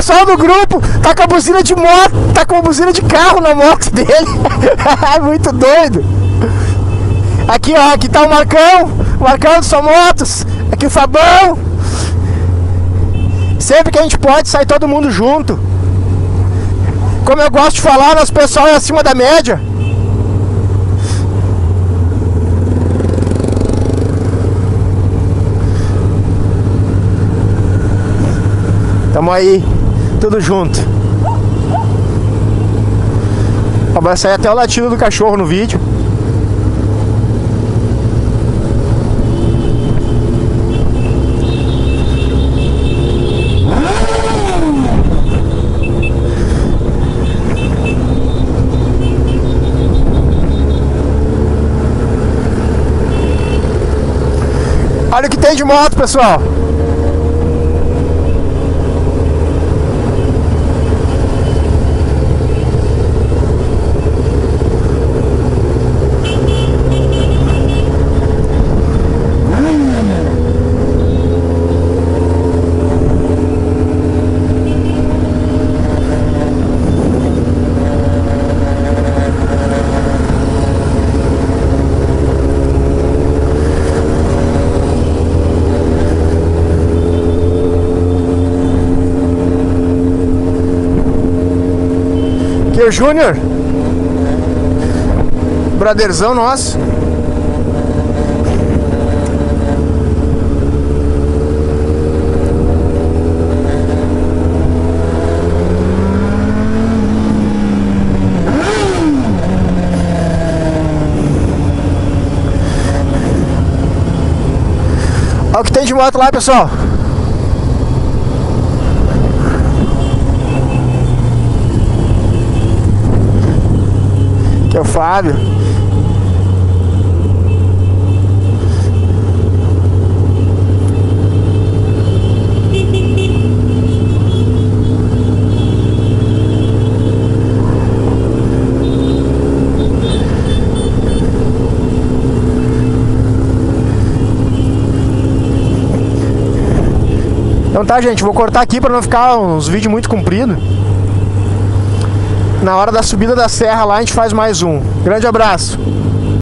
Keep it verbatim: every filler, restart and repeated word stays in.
pessoal do grupo tá com a buzina de moto, tá com a buzina de carro na moto dele. Muito doido. Aqui, ó, aqui tá o Marcão, o Marcão do Só Motos. Aqui o Fabão. Sempre que a gente pode, sai todo mundo junto. Como eu gosto de falar, nosso pessoal é acima da média. Tamo aí, tudo junto. Vai sair até o latido do cachorro no vídeo. Olha o que tem de moto, pessoal. Aqui é o Júnior, brotherzão nosso. Olha o que tem de moto lá, pessoal. Que é o Fábio. Então tá, gente, vou cortar aqui para não ficar uns vídeos muito compridos. Na hora da subida da serra lá a gente faz mais um. Grande abraço.